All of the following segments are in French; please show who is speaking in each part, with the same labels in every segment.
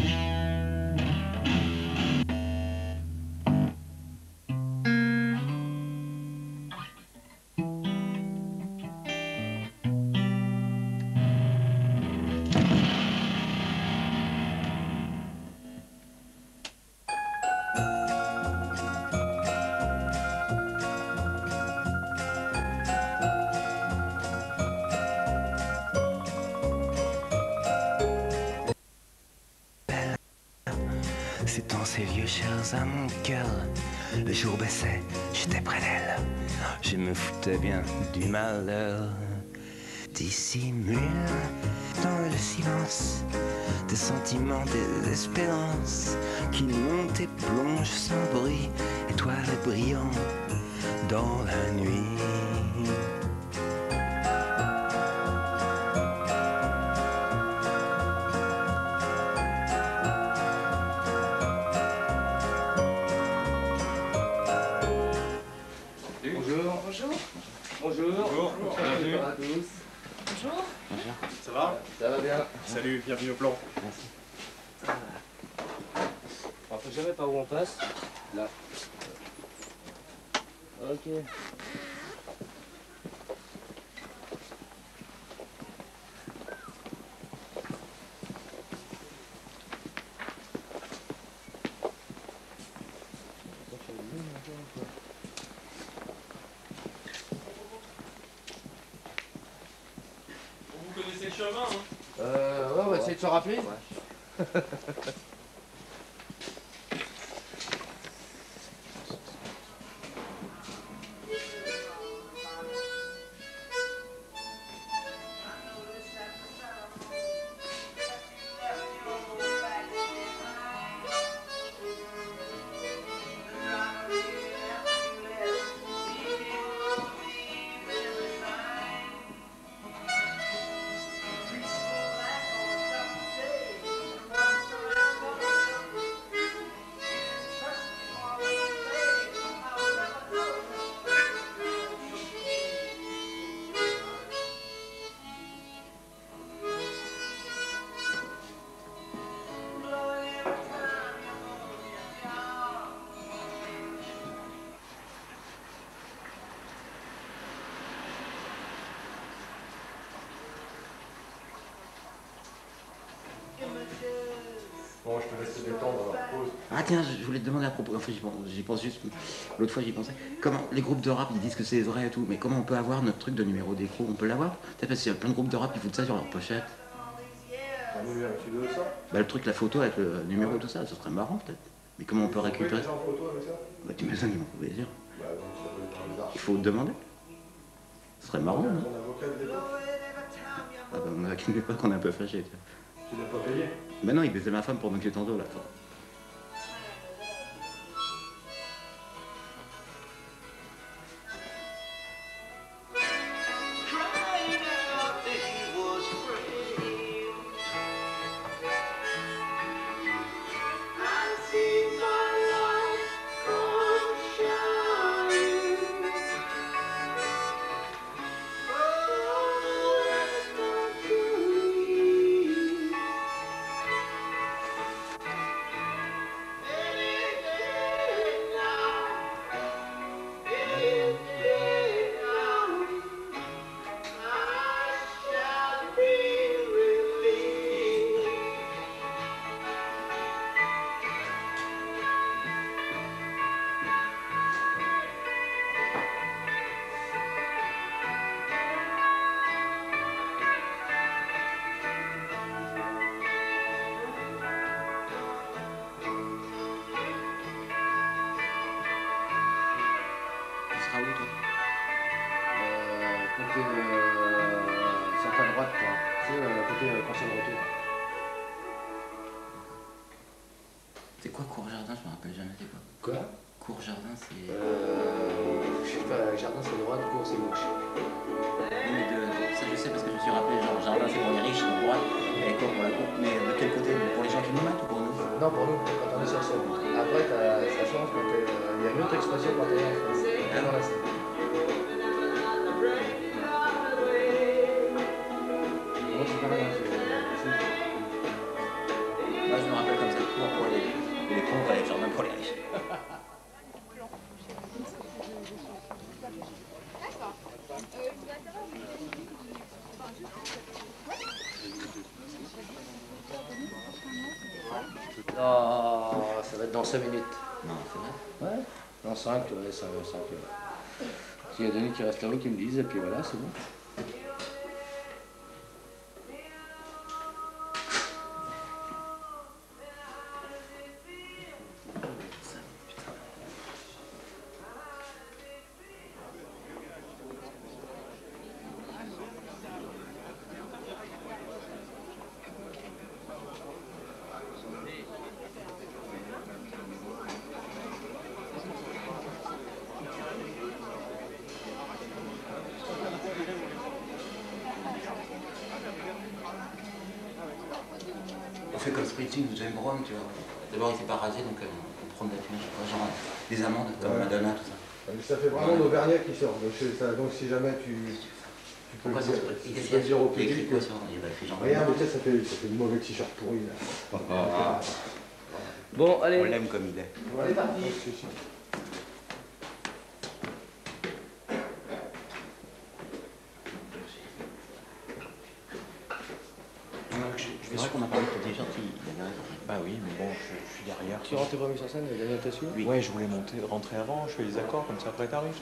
Speaker 1: C'est dans ces vieux chairs à mon cœur. Le jour baissait, j'étais près d'elle. Je me foutais bien du malheur. Dissimule dans le silence des sentiments, des espérances qui montent et plongent sans bruit, étoiles brillantes dans la nuit.
Speaker 2: Bonjour.
Speaker 3: Bonjour.
Speaker 2: Bonjour.
Speaker 4: Bonjour. Bienvenue.
Speaker 2: Bonjour à tous.
Speaker 3: Bonjour.
Speaker 4: Ça va?
Speaker 2: Ça va bien?
Speaker 4: Salut, bienvenue au plan.
Speaker 2: Merci. On ne sait jamais par où on passe. Là. Ok.
Speaker 4: Vous connaissez le chemin, hein?
Speaker 2: Ouais, on va essayer de se rappeler. Ouais.
Speaker 4: Bon, je te laisse te détendre, alors pause.
Speaker 5: Ah tiens, je voulais te demander à propos, enfin j'y pense juste, l'autre fois j'y pensais, comment les groupes de rap ils disent que c'est vrai et tout, mais comment on peut avoir notre truc de numéro d'écrou, on peut l'avoir? Peut-être parce qu'il y a plein de groupes de rap qui foutent ça sur leur pochette.
Speaker 4: Tu veux ça?
Speaker 5: Bah le truc, la photo avec le numéro tout ça, ce serait marrant peut-être. Mais comment on peut récupérer ça?
Speaker 4: en photo avec ça?
Speaker 5: Bah tu m'imagines qu'ils vont trouver dire.
Speaker 4: Bah donc ça peut être bizarre.
Speaker 5: Il faut te demander. Ce serait marrant, non?
Speaker 4: Mon avocat de l'époque,
Speaker 5: Ah bah on a qu'une époque qu'on est un peu fâché, tu vois.
Speaker 4: tu l'as pas payé?
Speaker 5: Bah non, il baisait ma femme pendant que j'étais en dos là. Tu seras où toi?
Speaker 2: Côté centre à droite, quoi. Tu sais, côté conseil de retour.
Speaker 5: C'est quoi Cours-Jardin? Je me rappelle jamais, c'est quoi?
Speaker 2: Quoi?
Speaker 5: Cours-Jardin, c'est...
Speaker 2: Je sais pas, jardin c'est droite, cours c'est gauche.
Speaker 5: Oui, mais ça je sais parce que je me suis rappelé, genre jardin c'est pour les riches, à droite, et cours pour la cour. Mais de quel côté? Pour les gens qui nous mettent ou pour nous?
Speaker 2: Non, pour nous, quand on est sur scène. Après, ça change quand t'es. Il y a une autre expression quand t'es en France. Dans la scène. Moi, c'est pas mal, hein,
Speaker 5: Moi je me rappelle pour les riches.
Speaker 2: Ça va être dans 5 minutes.
Speaker 5: Non, c'est vrai.
Speaker 2: Ouais, dans 5, ouais, 5. S'il y a Denis qui reste là-haut, qui me disent, et puis voilà, c'est bon.
Speaker 5: On fait comme Springsteen ou James Brown, tu vois. D'abord, il s'est pas rasé, donc on prend de la fumée, je sais pas, genre des amandes comme
Speaker 4: Ouais.
Speaker 5: Madonna, tout ça.
Speaker 4: Mais ça fait vraiment l'Auvergnat qui sort de chez ça. Donc si jamais tu peux
Speaker 5: Pourquoi
Speaker 4: le
Speaker 5: ça
Speaker 4: dire,
Speaker 5: se
Speaker 4: tu peux le dire au
Speaker 5: Il écrit
Speaker 4: public.
Speaker 5: quoi sur il a écrit genre.
Speaker 4: Regarde, mais ça fait le mauvais t-shirt pourri là.
Speaker 2: Bon,
Speaker 5: On
Speaker 2: allez.
Speaker 5: l'aime comme il est.
Speaker 2: On est parti.
Speaker 5: C'est vrai qu'on a parlé de ton t-shirt, il avait raison.
Speaker 3: Bah oui, mais bon, je suis derrière.
Speaker 2: Tu rentres pas mis sur scène, Daniel t'as su?
Speaker 5: Oui.
Speaker 3: Ouais, je voulais rentrer avant, je fais les accords, comme ça après t'arrives.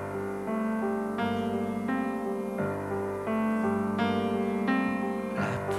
Speaker 1: La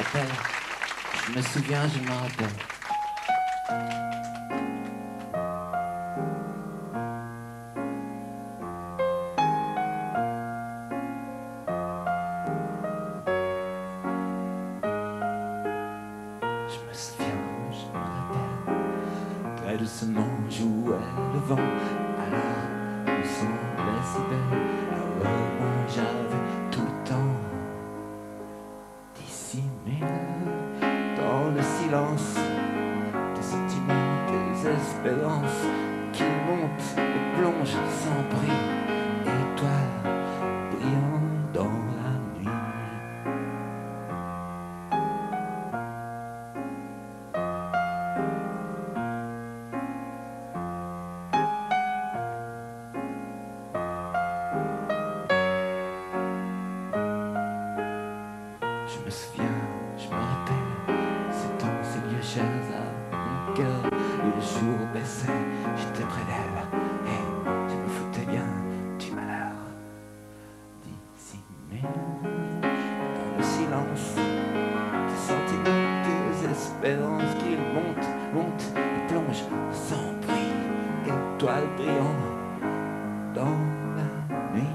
Speaker 5: rappelle. Je me souviens, je me rappelle. Je me souviens, je me rappelle. Très doucement jouait le vent. Alors, nous semblait si belle. Au loin, j'avais tout le temps dissimulé dans le silence des sentiments, des espérances qui montent et plongent sans bruit. Étoiles brillant dans la nuit. Je me souviens, je me rappelle, c'est dans ces vieux chaises à mon cœur, et le jour baissait, j'étais près d'elle, et je me foutais bien du malheur. Dissimulé dans le silence, des sentiments, des espérances qui montent, montent et plongent sans bruit, étoiles brillant dans la nuit.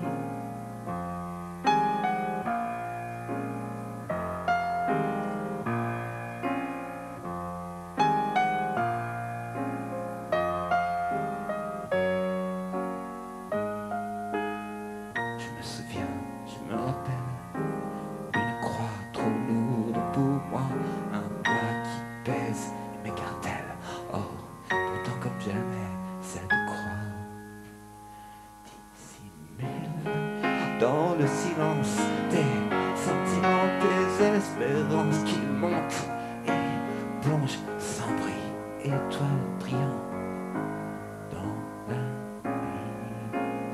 Speaker 5: Je me souviens, je me rappelle, une croix trop lourde pour moi, un poids qui pèse et m'écartèle. Or, pourtant comme jamais, celle de croix dissimule dans le silence des sentiments, des espérances qui montent et plongent sans bruit, étoiles brillant dans la nuit.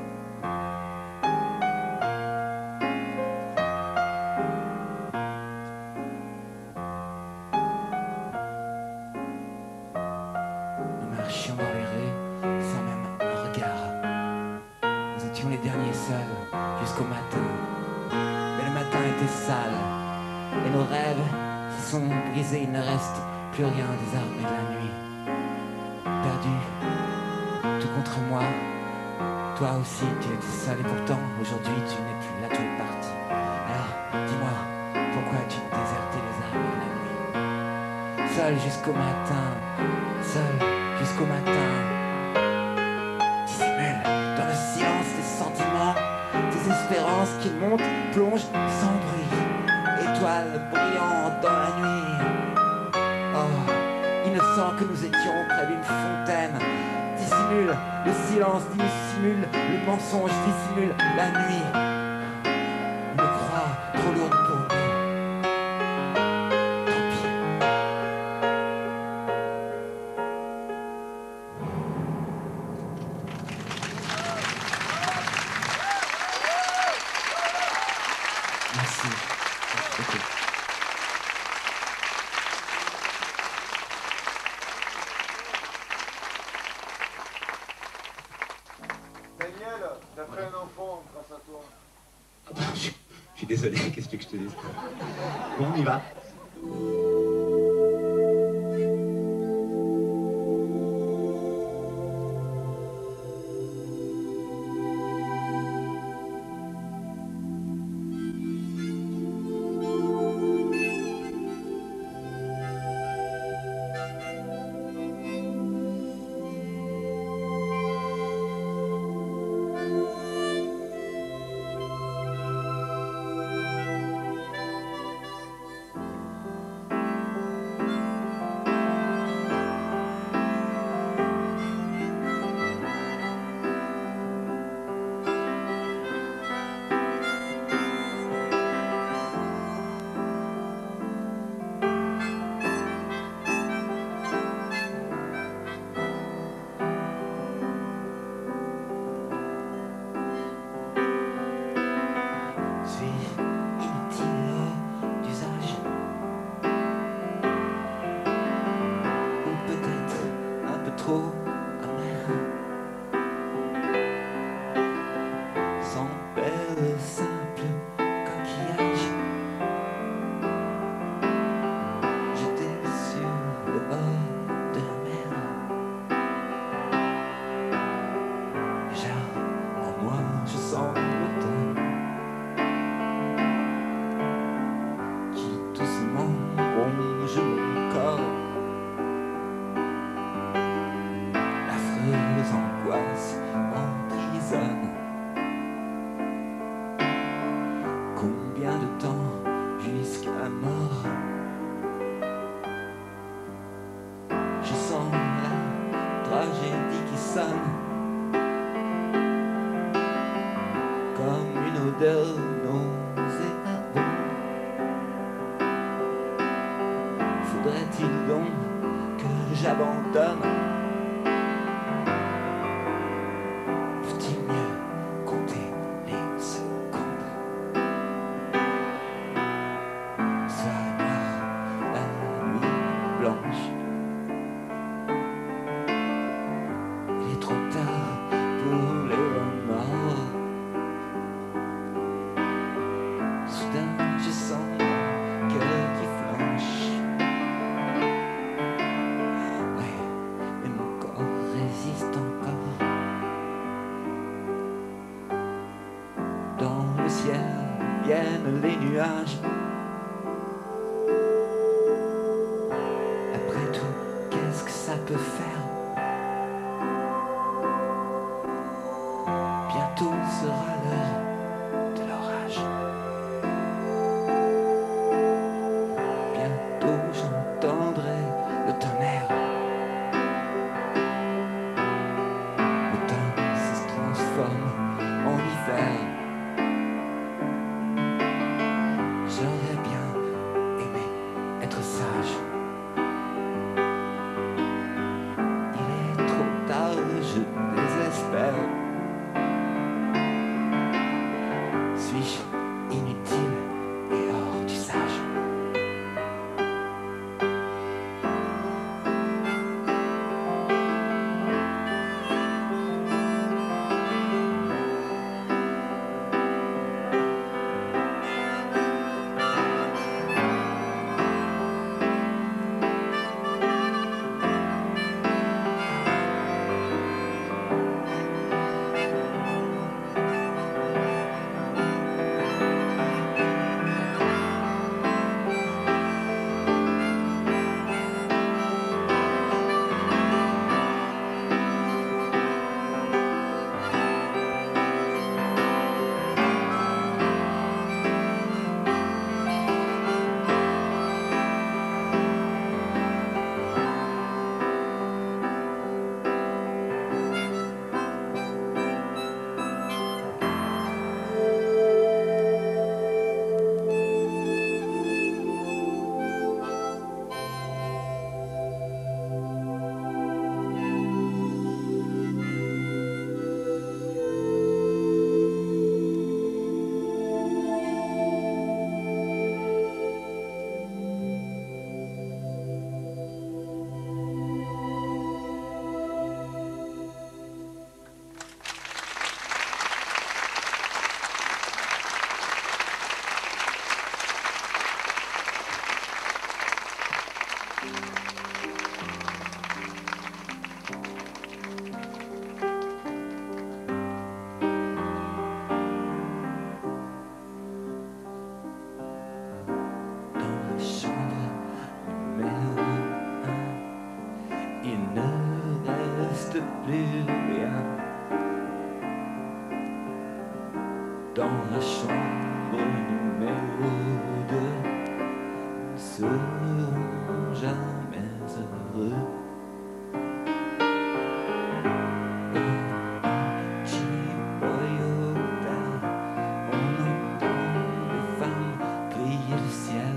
Speaker 5: Nous marchions dans les rues sans même un regard. Nous étions les derniers seuls jusqu'au matin. Mais le matin était sale et nos rêves se sont brisés. Il ne reste plus rien des armes et de la nuit. Perdu, tout contre moi. Toi aussi, tu étais seul et pourtant aujourd'hui tu n'es plus là, tu es parti. Alors, dis-moi, pourquoi as-tu déserté les armes et la nuit? Seul jusqu'au matin, seul jusqu'au matin. Dissimule dans le silence des sentiments, des espérances qui montent, plongent sans bruit. Étoiles brillantes dans la nuit. Oh, innocent que nous étions près d'une fontaine. Dissimule le silence, dissimule le mensonge, dissimule la nuit. Une croix trop lourde pour nous. Tant pis. Merci. Merci beaucoup.
Speaker 4: Daniel, t'as pris un enfant grâce à toi.
Speaker 5: Je suis désolé, qu'est-ce que je te dis? Bon, on y va. tragédie qui sonne comme une odeur nauséabonde. Faudrait-il donc que j'abandonne? Faut-il mieux compter les secondes? Soir noir, la nuit blanche. Il est trop tard pour les remords. Soudain, je sens mon cœur qui flanche. Ouais, mais mon corps résiste encore. Dans le ciel viennent les nuages. Après tout, qu'est-ce que ça peut faire? Bientôt sera l'heure de l'orage. Bientôt j'entendrai le tonnerre. L'automne se transforme en hiver. J'aurais bien aimé être sage. Il est trop tard, je désespère. Suis-je inutile et hors d'usage? Plus rien dans la chambre numéro 2. Nous serons jamais heureux. Au Chiboyota, on entend les femmes crier le ciel.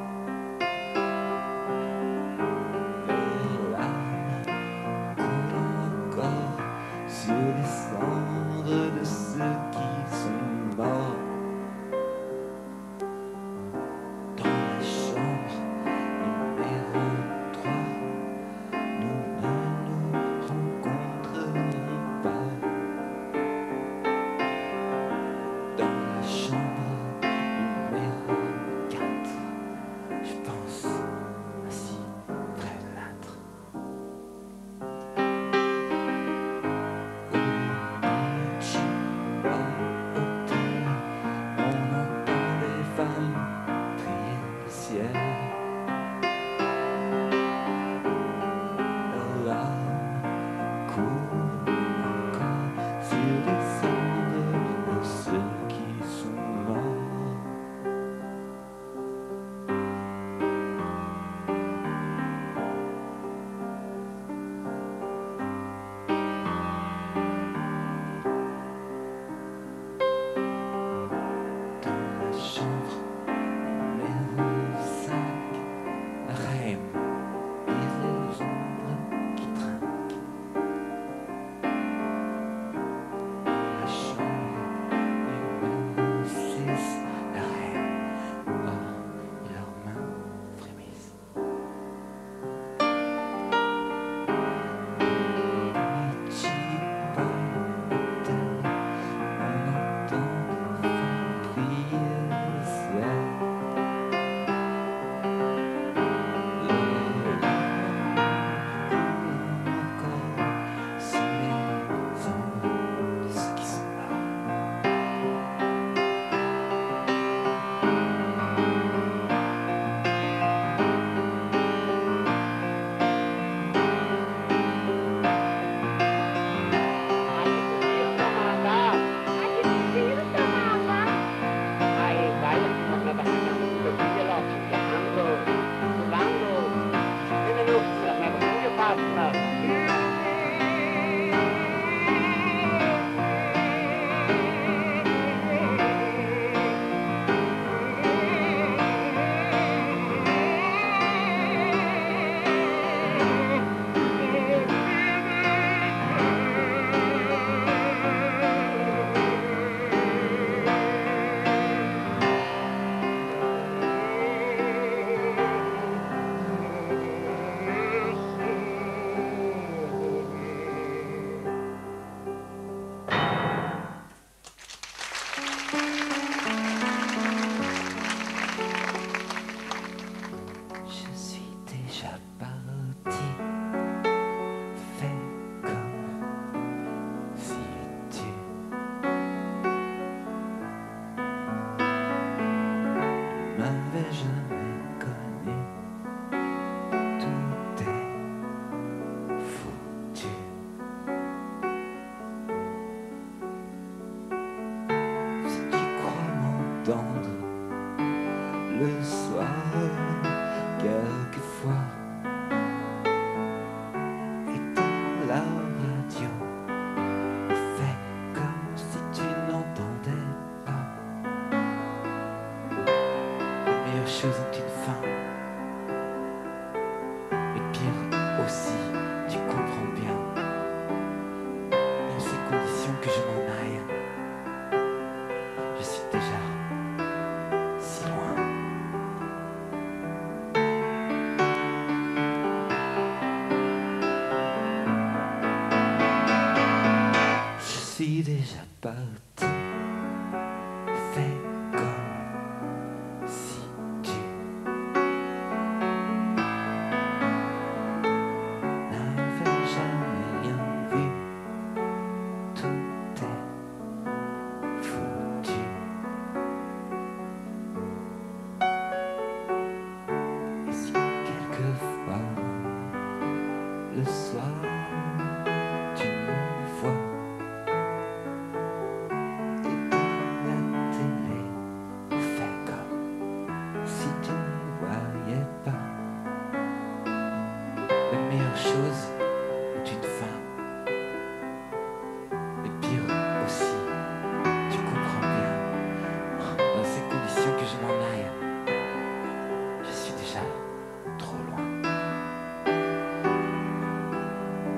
Speaker 5: Sur les cendres de ceux qui sont morts. Dans la chambre numéro Je suis déjà parti, fais comme si tu m'avais jamais connu. Tout est foutu. Si tu crois m'entendre le soir, quelquefois, éteins la radio, fais comme si tu n'entendais pas. Les meilleures choses ont une fin, et pire aussi, tu comprends bien. Dans ces conditions que je m'en aille, je suis déjà si loin. Je suis déjà parti, fais comme si tu n'avais jamais rien vu. Tout est foutu. Et si quelquefois, le soir, tu me vois, la télé, fais comme si tu ne voyais pas. Les meilleures choses ont une fin, et pire aussi, tu comprends bien. Dans ces conditions que je m'en aille, je suis déjà trop loin.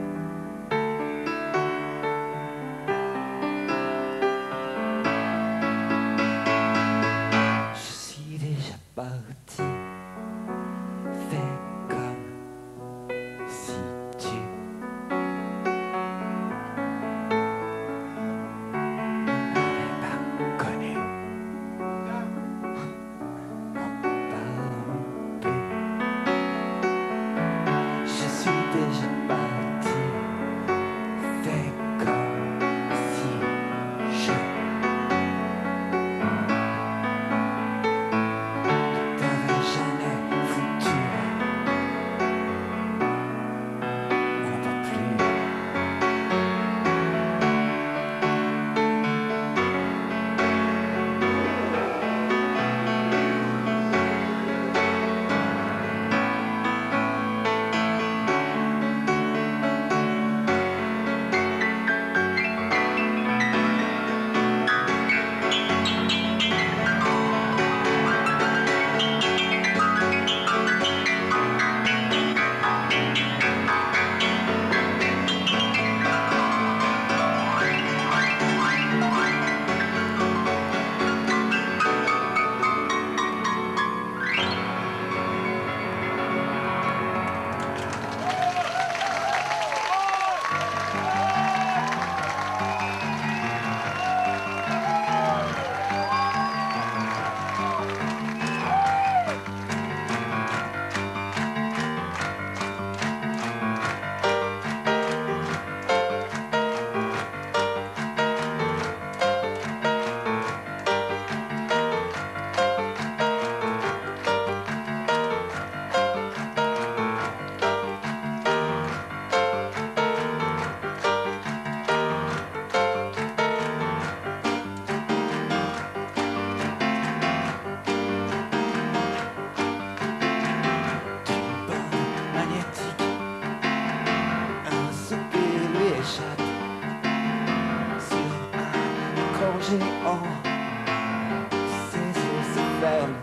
Speaker 5: géant, ses yeux se ferment.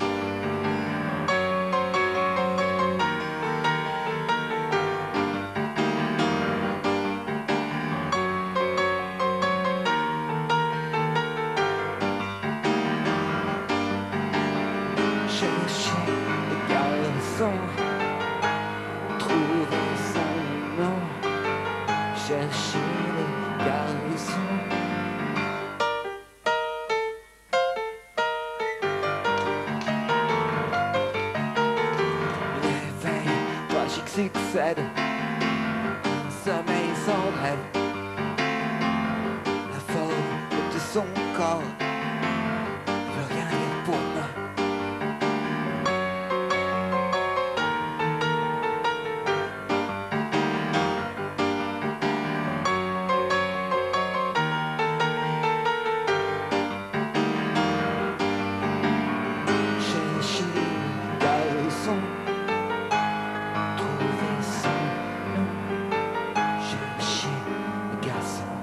Speaker 5: Chercher les garçons, trouver son nom. Chercher les garçons. L'éveil tragique succède, un sommeil sans rêve. La forme de son corps veut rien dire pour moi. Chercher les garçons, trouver son nom. Chercher les garçons.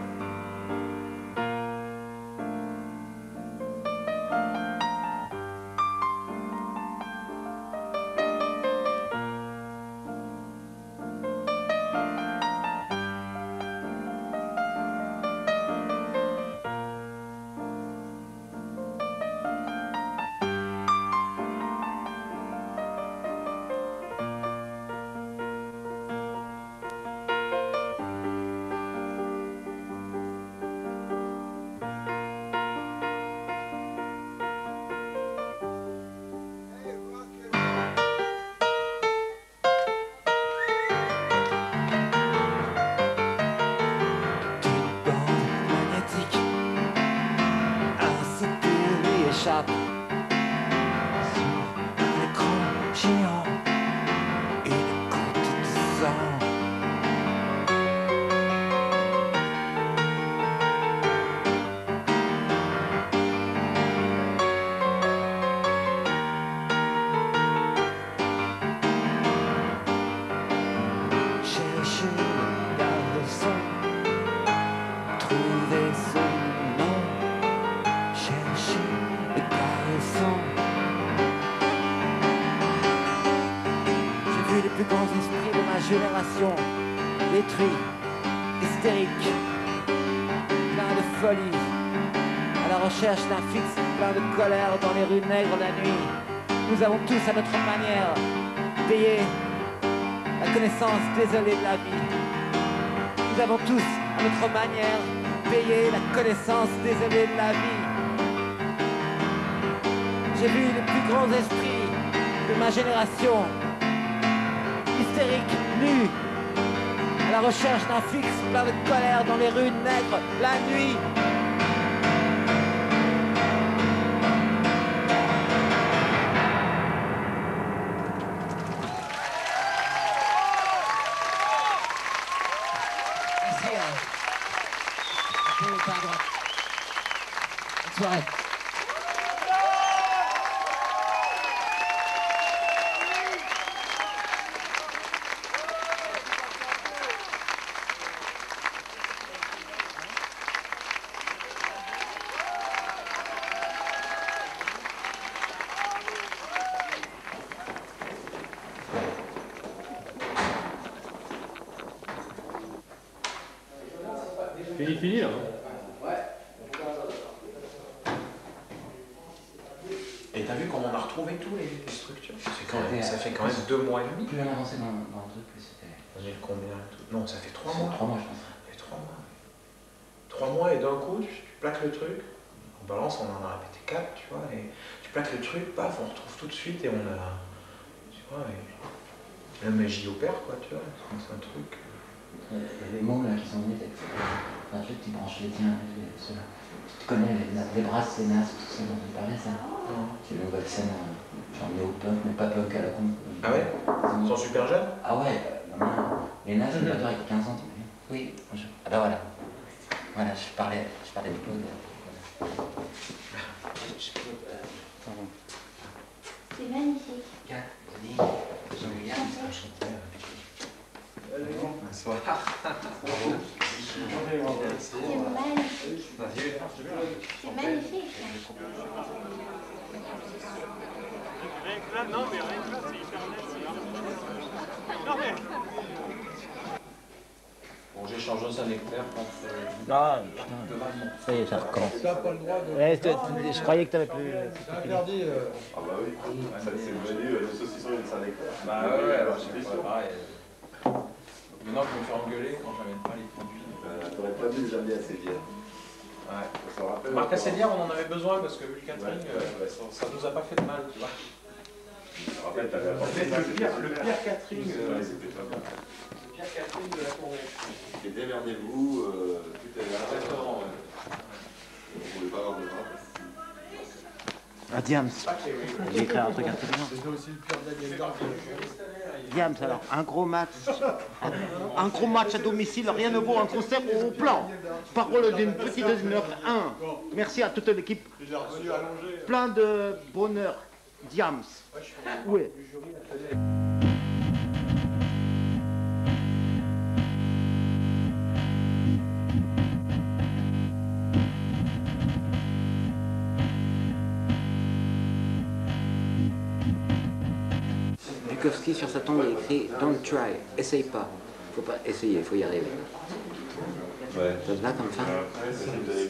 Speaker 5: D'une bande magnétique, un sauter lui échappe sur un écran géant, une goutte de sang. Chercher le garçon, trouver son nom. Chercher le garçon. J'ai vu les plus grands esprits de ma génération, détruits, hystériques, pleins de folie, à la recherche d'un fixe plein de colère dans les rues nègres la nuit. Nous avons tous à notre manière payé la connaissance désolée de la vie. Nous avons tous, à notre manière, payé la connaissance désolée de la vie. J'ai vu les plus grands esprits de ma génération, hystériques, nus, à la recherche d'un fixe plein de colère dans les rues nègres la nuit. Merci. Pas à droite. Bonne soirée.
Speaker 3: Fini là.
Speaker 6: Et t'as vu comment on a retrouvé tous les structures? Ça fait quand même
Speaker 5: Plus-
Speaker 6: 2 mois et demi.
Speaker 5: Plus on avançait dans le truc, plus c'était.
Speaker 6: On est combien tout? Non, ça fait 3 mois.
Speaker 5: 3 mois, je pense.
Speaker 6: Ça fait 3 mois. 3 mois et d'un coup, tu plaques le truc. En balance, on en a répété 4, tu vois. Et tu plaques le truc, paf, on retrouve tout de suite et on a. Tu vois, et même j'y opère, quoi, tu vois. C'est un truc.
Speaker 5: Il y a des mots là qui sont venus avec un truc qui branche les tiens, ceux-là. Tu connais les brasses, les nasses, tout ça dont tu parlais, ça?
Speaker 6: Non.
Speaker 5: C'est une nouvelle scène, genre néo-punk, mais pas punk à la con.
Speaker 6: Ah ouais? Ils sont super jeunes?
Speaker 5: Ah ouais, non, les nasses, c'est pas tard avec 15 ans, t'imagines? Oui, bonjour. Ah bah voilà. Voilà, je parlais de Claude. Voilà. Pardon.
Speaker 7: C'est magnifique.
Speaker 5: 4, Denis, Jean-William.
Speaker 6: Bonsoir.
Speaker 7: magnifique. C'est magnifique.
Speaker 8: Rien que là, non, mais rien que là, c'est hyper net. Non, mais...
Speaker 6: Bon, j'échange un nectaire contre...
Speaker 9: Ah, putain. Ça y est, ça recommence.
Speaker 4: Tu n'as pas le droit de...
Speaker 9: Ouais, je croyais que t'avais plus...
Speaker 4: C'est interdit.
Speaker 10: Ah bah oui, ça c'est le menu, le saucisson et le Saint-Nectaire.
Speaker 6: Bah ouais, alors je fais pareil. Maintenant, je me fais engueuler quand j'amène pas les produits.
Speaker 10: T'aurais pas dû les amener à Séville.
Speaker 6: Ouais.
Speaker 10: Ça se rappelle.
Speaker 6: Marc Asselière, on en avait besoin parce que vu le catering, ça nous a pas fait de mal, tu vois.
Speaker 10: Je me rappelle, t'avais apporté
Speaker 6: Le pire catering.
Speaker 10: C'était pas bon.
Speaker 6: Le pire catering de la convention.
Speaker 10: Et démerdez-vous, tout est là.
Speaker 6: Exactement.
Speaker 10: Vous pouvez pas avoir de bras.
Speaker 9: Ah, Diams. J'ai écrit un truc intelligent.
Speaker 4: C'est aussi le pire Daniel Dark.
Speaker 9: Diams, alors, un gros match à domicile, rien ne vaut un concert au plan. Parole d'une petite heure 1. Merci à toute l'équipe. Plein de bonheur. Diams. Oui.
Speaker 5: Bukowski, sur sa tombe, il écrit « Don't try », essaye pas. Faut pas essayer, faut y arriver.
Speaker 10: Ouais.
Speaker 5: Ça te va comme fin?